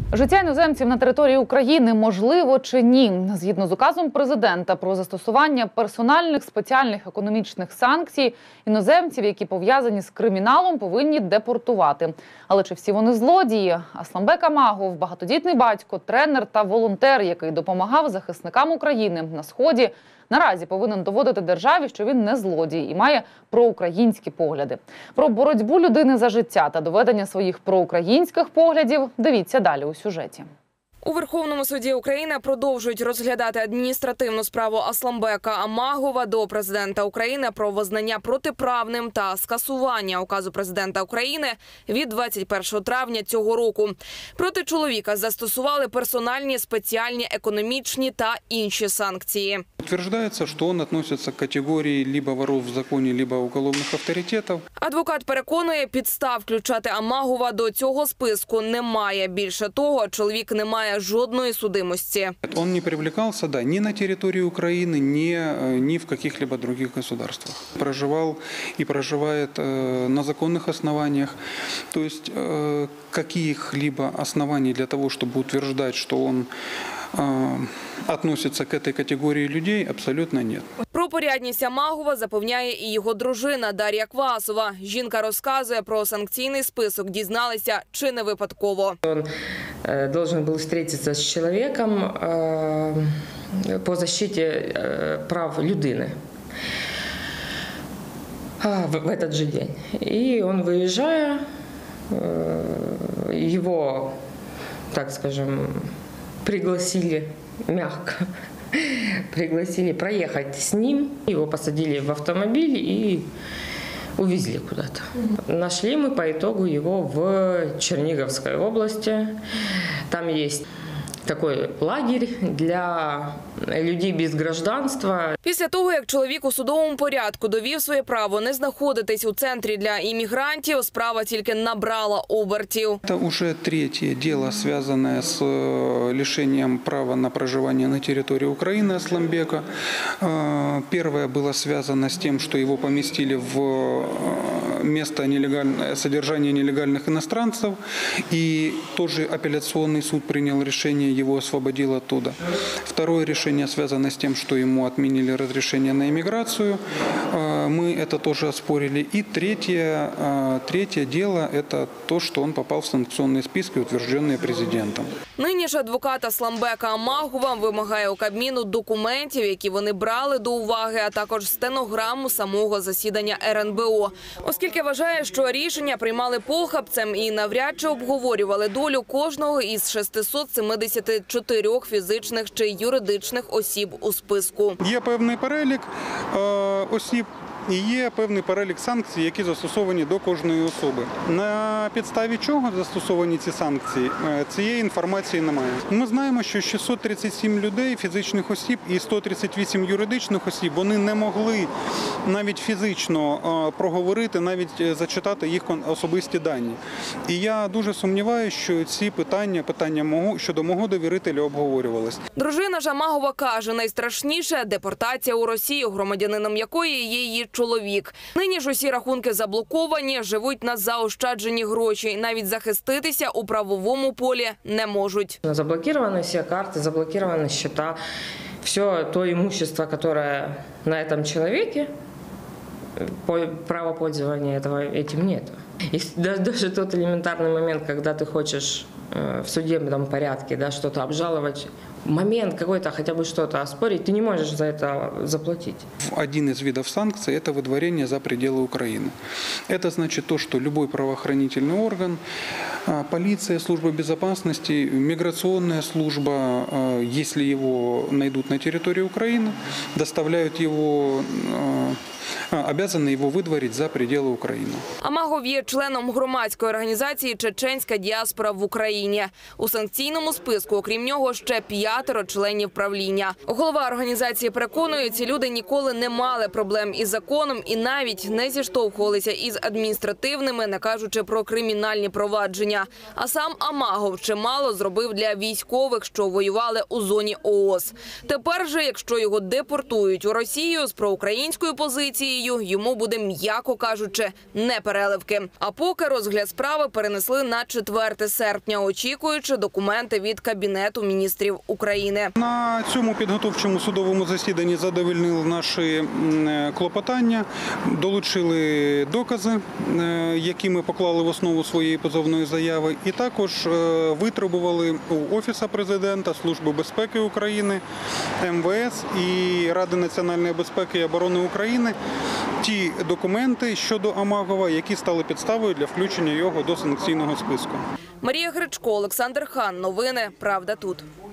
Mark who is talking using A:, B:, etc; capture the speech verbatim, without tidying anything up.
A: Життя іноземців на території України можливо чи ні? Згідно з указом президента про застосування персональних спеціальних економічних санкцій, іноземців, які пов'язані з криміналом, повинні депортувати. Але чи всі вони злодії? Асламбек Амагов – багатодітний батько, тренер та волонтер, який допомагав захисникам України на Сході, наразі повинен доводити державі, що він не злодій і має проукраїнські погляди. Про боротьбу людини за життя та доведення своїх проукраїнських поглядів дивіться далі у сюжеті.
B: У Верховному суді України продовжують розглядати адміністративну справу Асламбека Амагова до президента України про визнання протиправним та скасування указу президента України від двадцять першого травня цього року. Проти чоловіка застосували персональні, спеціальні, економічні та інші санкції.
C: Утверждается, что он относится к категории либо воров в законе, либо уголовных авторитетов.
B: Адвокат переконує, підстав включати Амагова до цього списку немає. Більше того, чоловік не має жодної судимості.
C: Он не привлекался, да, ни на территории Украины, ни, ни в каких-либо других государствах. Проживал и проживает э, на законных основаниях. То есть э, каких-либо оснований для того, чтобы утверждать, что он относиться к этой категории людей, абсолютно нет.
B: Про порядність Амагова запевняє і його дружина Дар'я Квасова. Жінка розказує про санкційний список, дізналися чи не випадково.
D: Він должен був зустрітися з чоловіком по захисті прав людини в этот же день. І він виїжджає, його, так скажем, пригласили, мягко, пригласили проехать с ним. Его посадили в автомобиль и увезли куда-то. Нашли мы по итогу его в Черниговской области. Там есть такий лагерь для людей без гражданства.
B: Після того, як чоловік у судовому порядку довів своє право не знаходитись у центрі для іммігрантів, справа тільки набрала обертів.
C: Це вже третє діло, зв'язане з лишенням права на проживання на території України Асламбека. Перше було зв'язано з тим, що його помістили в место содержания нелегальных иностранцев, и тоже апелляционный суд принял решение, его освободил оттуда. Второе решение связано с тем, что ему отменили разрешение на иммиграцию, мы это тоже оспорили. И третье, третье дело – это то, что он попал в санкционные списки, утвержденные президентом.
B: Нині ж адвокат Асламбека Амагова вимагає у Кабміну документів, які вони брали до уваги, а також стенограму самого засідання ер ен бе о. Оскільки вважає, що рішення приймали похабцем і навряд чи обговорювали долю кожного із шестисот сімдесяти чотирьох фізичних чи юридичних осіб у списку.
C: Є певний перелік осіб і є певний перелік санкцій, які застосовані до кожної особи. На підставі чого застосовані ці санкції, цієї інформації немає. Ми знаємо, що шістсот тридцять сім людей, фізичних осіб і сто тридцять вісім юридичних осіб, вони не могли навіть фізично проговорити, навіть зачитати їх особисті дані. І я дуже сумніваюся, що ці питання, питання мого, щодо мого довірителя обговорювалися.
B: Дружина ж Амагова каже, найстрашніше – депортація у Росію, громадянином якої є її чоловік. Нині ж усі рахунки заблоковані, живуть на заощаджені гроші. Навіть захиститися у правовому полі не можуть.
D: Заблоковані всі карти, заблоковані счета. Все то имущество, которое на этом человеке, право пользования этого, этим нет. И даже тот элементарный момент, когда ты хочешь в судебном порядке, да, что-то обжаловать, момент какой-то, хотя бы что-то оспорить, ты не можешь за это заплатить.
C: Один из видов санкций – это выдворение за пределы Украины. Это значит то, что любой правоохранительный орган, полиция, служба безопасности, миграционная служба, если его найдут на территории Украины, доставляют его, обязаны его выдворить за пределы України.
B: Амагов є членом громадської організації «Чеченська діаспора в Україні». У санкційному списку, окрім нього, ще п'ять п'ятеро членів правління. Голова організації переконує, ці люди ніколи не мали проблем із законом і навіть не зіштовхувалися із адміністративними, не кажучи про кримінальні провадження. А сам Амагов чимало зробив для військових, що воювали у зоні ООС. Тепер же, якщо його депортують у Росію з проукраїнською позицією, йому буде, м'яко кажучи, не переливки. А поки розгляд справи перенесли на четверте серпня, очікуючи документи від Кабінету міністрів України.
C: На цьому підготовчому судовому засіданні задовольнили наші клопотання, долучили докази, які ми поклали в основу своєї позовної заяви, і також витребували у Офісу Президента, Служби безпеки України, ем ве ес і Ради національної безпеки і оборони України ті документи щодо Амагова, які стали підставою для включення його до санкційного списку.
B: Марія Гречко, Олександр Хан. Новини «Правда тут».